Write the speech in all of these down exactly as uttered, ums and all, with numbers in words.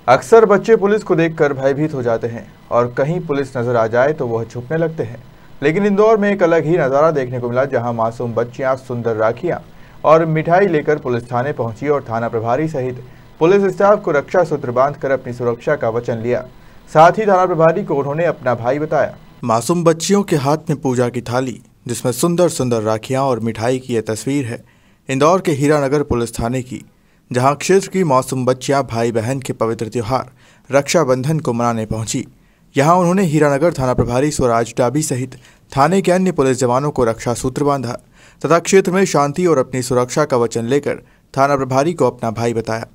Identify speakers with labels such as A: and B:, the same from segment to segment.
A: अक्सर बच्चे पुलिस को देखकर भयभीत हो जाते हैं और कहीं पुलिस नजर आ जाए तो वह छुपने लगते हैं। लेकिन इंदौर में एक अलग ही नज़ारा देखने को मिला, जहां मासूम बच्चियां सुंदर राखियां और मिठाई लेकर पुलिस थाने पहुंची और थाना प्रभारी सहित पुलिस स्टाफ को रक्षा सूत्र बांधकर अपनी सुरक्षा का वचन लिया। साथ ही थाना प्रभारी को उन्होंने अपना भाई बताया। मासूम बच्चियों के हाथ में पूजा की थाली, जिसमें सुंदर सुंदर राखियां और मिठाई की यह तस्वीर है इंदौर के हीरानगर पुलिस थाने की, जहां क्षेत्र की मासूम बच्चियां भाई बहन के पवित्र त्योहार रक्षाबंधन को मनाने पहुंची। यहां उन्होंने हीरानगर थाना प्रभारी स्वराज डाबी सहित थाने के अन्य पुलिस जवानों को रक्षा सूत्र बांधा तथा क्षेत्र में शांति और अपनी सुरक्षा का वचन लेकर थाना प्रभारी को अपना भाई बताया।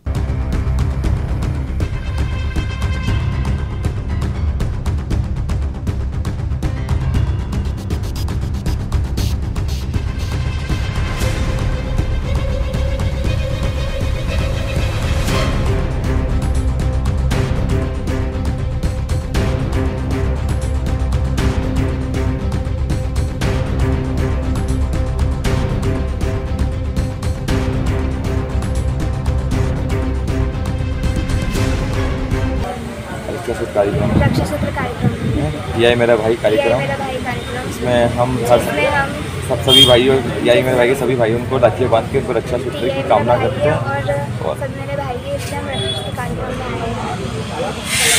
B: कार्यक्रम
C: रक्षा सूत्र कार्यक्रम
B: यही मेरा भाई कार्यक्रम इसमें हम हर सब सभी भाइयों यही मेरे भाई के सभी भाइयों को राखियाँ बांध के उनको रक्षा सूत्र की कामना करते हैं
C: और सब मेरे भाई के इसलिए कार्यक्रम में आए।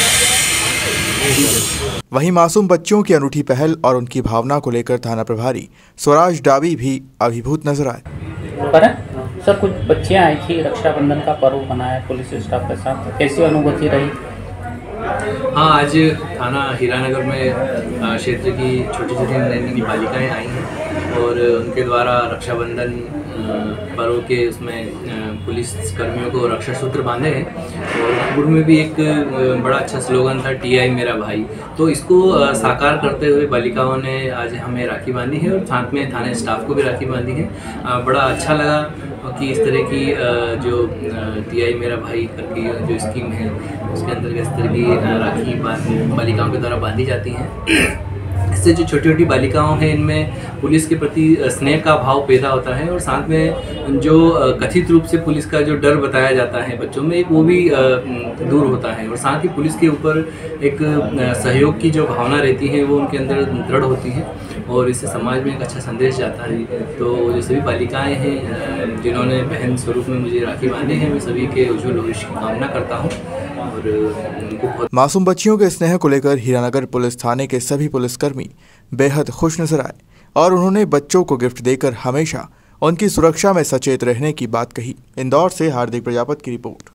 A: वहीं मासूम बच्चों की अनूठी पहल और उनकी भावना को लेकर थाना प्रभारी स्वराज डाबी भी अभिभूत नजर आए।
D: सर, कुछ बच्चियां आई थी, रक्षाबंधन का पर्व मनाया पुलिस स्टाफ के साथ, कैसी अनुभूति रही?
E: हाँ, आज थाना हीरानगर में क्षेत्र की छोटी छोटी नन्ही बालिकाएँ आई हैं और उनके द्वारा रक्षाबंधन पर्व के उसमें पुलिस कर्मियों को रक्षा सूत्र बांधे हैं और पूर्व में भी एक बड़ा अच्छा स्लोगन था, टी आई मेरा भाई। तो इसको साकार करते हुए बालिकाओं ने आज हमें राखी बांधी है और साथ में थाने स्टाफ को भी राखी बांधी है। बड़ा अच्छा लगा कि इस तरह की जो टी आई मेरा भाई करके जो स्कीम है उसके अंतर्गत इस तरह की राखी बालिकाओं के द्वारा बांधी जाती हैं। इससे जो छोटी छोटी बालिकाओं हैं इनमें पुलिस के प्रति स्नेह का भाव पैदा होता है और साथ में जो कथित रूप से पुलिस का जो डर बताया जाता है बच्चों में, एक वो भी दूर होता है और साथ ही पुलिस के ऊपर एक सहयोग की जो भावना रहती है वो उनके अंदर दृढ़ होती है और इससे समाज में एक अच्छा संदेश जाता है। तो जो सभी बालिकाएं हैं जिन्होंने बहन स्वरूप में मुझे राखी बांधे हैं, मैं सभी के उज्ज्वल भविष्य की कामना करता हूँ। और
A: मासूम बच्चियों के स्नेह को लेकर हीरानगर पुलिस थाने के सभी पुलिसकर्मी बेहद खुश नजर आए और उन्होंने बच्चों को गिफ्ट देकर हमेशा उनकी सुरक्षा में सचेत रहने की बात कही। इंदौर से हार्दिक प्रजापति की रिपोर्ट।